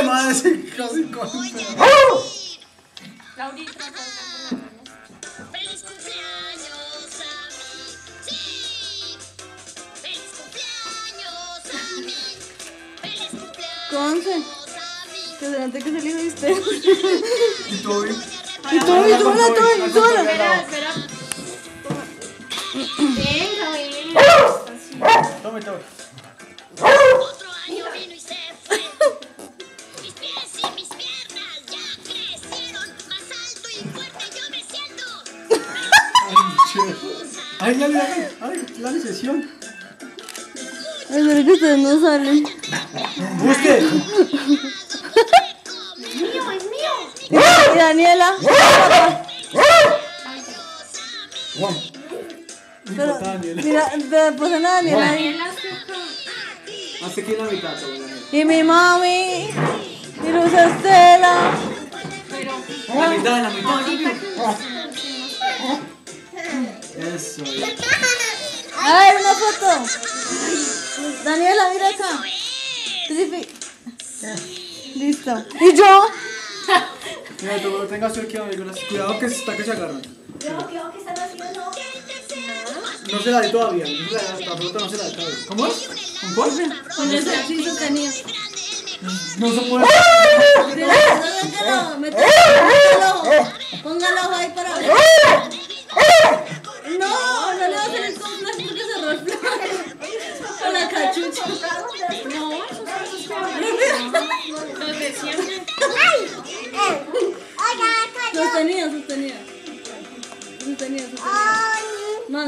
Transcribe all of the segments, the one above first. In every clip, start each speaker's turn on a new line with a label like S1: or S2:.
S1: madre, casi con.
S2: Laurita,
S3: ¡Feliz cumpleaños a mí! ¡Sí! ¡Feliz cumpleaños a mí! ¡Feliz cumpleaños
S4: Conce.
S3: a mí!
S4: Que se note que es el hijo de usted.
S1: Y Toby.
S4: Y Toby, súbela, Toby, súbela.
S2: espera. Venga, ven.
S1: Tome, tome.
S3: Otro año vino y se fue. Mis pies y mis piernas ya crecieron. Más alto y fuerte yo me siento.
S1: Ay, dale sesión.
S4: Es verdad que ustedes no salen.
S1: Busque.
S4: Y Daniela. Pero, mira, pues una Daniela.
S2: Daniela Zucca.
S1: Hasta aquí la mitad, Toby.
S4: Y mi mami. Y Luz Estela.
S2: Pero
S1: La mitad.
S2: ahorita
S1: Eso.
S4: Ay, una foto. Daniela, mira acá. Listo. ¿Y yo?
S1: Mira, tú tengas suerte, amigos. Cuidado que está que se agarran.
S3: ¿Qué están haciendo?
S1: No se la di todavía. La fruta no se la di todavía. ¿Cómo es? ¿Con cuál?
S4: Con el así sostenido.
S1: No se puede.
S4: Póngalo ahí para ver. No le va a hacer el complejo porque se refleja con la cachucha.
S2: no, esos son los de siempre.
S4: Sostenido. Más.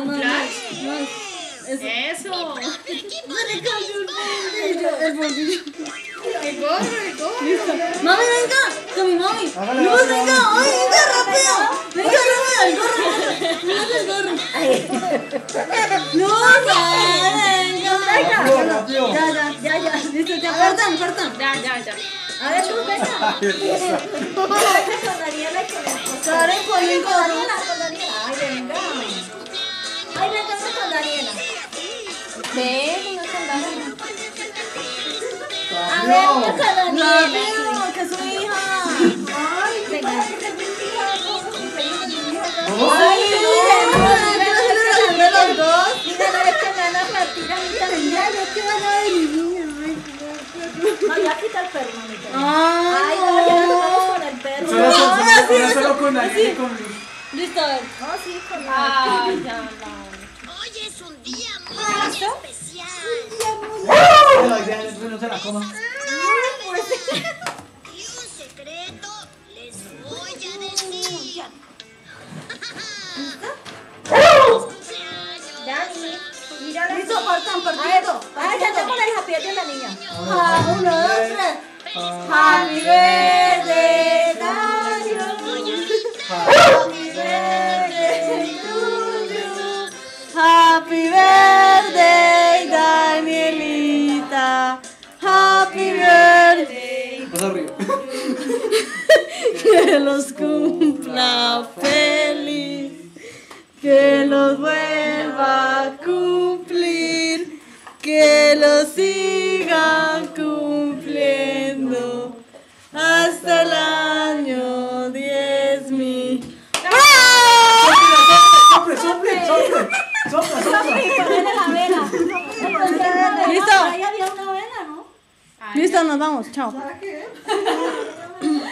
S4: Eso.
S2: Eso.
S4: Se le cayó el bolsillo.
S2: El gorro.
S4: Listo. Mami, venga. Con mi mami.
S1: Hágale,
S4: Luz,
S1: hágale,
S4: venga.
S1: hágale.
S4: Ay, venga, rápido. Venga, el gorro. Mírate el gorro. Luz, venga.
S1: Rápido.
S4: Ya. Listo, ya. Cortan.
S2: Ya.
S4: A ver, Luz, venga.
S3: Con Daniela y con el esposo.
S4: Karen, con el gorro.
S3: Con Daniela. Ay, venga. Ay, venga con Daniela.
S4: Ven, no con Daniela.
S3: A ver, venga con Daniela.
S4: Rápido, que es su hija.
S3: Ay, venga.
S4: Ay, de los dos.
S3: Mira, no es que me van a partir a mí también.
S4: Ya, no te van a ver mi niña.
S3: No, ya quita el perro, mamita. Ay,
S4: Ay,
S3: no, ya no vamos con el perro.
S1: Solo con Daniel y con Luz.
S4: Listo, a ver.
S3: No, sí, con el
S2: Ay, ya,
S3: Hoy es un día muy especial.
S1: La idea es que no se la coma.
S3: Y un secreto les voy a decir. Dani, mira la
S4: Listo, partan.
S3: Ay, ya tengo la hija de la niña.
S4: 1, 2, 3. Happy birthday, Daniel. Happy birthday to you. Happy birthday, Danielita. Happy birthday.
S1: Más arriba.
S4: Que los cumpla feliz. Que los vuelva a cumplir. Que los sigan cumpliendo hasta el año 10,000.
S1: Sopla.
S3: Ponele la vela.
S4: ¿Listo?
S3: Ahí había una vela, ¿no?
S4: Listo, nos vamos. Chao.